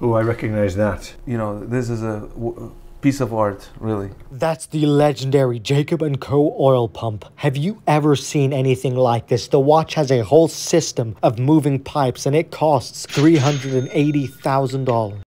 Oh, I recognize that. You know, this is a piece of art, really. That's the legendary Jacob & Co. oil pump. Have you ever seen anything like this? The watch has a whole system of moving pipes and it costs $380,000.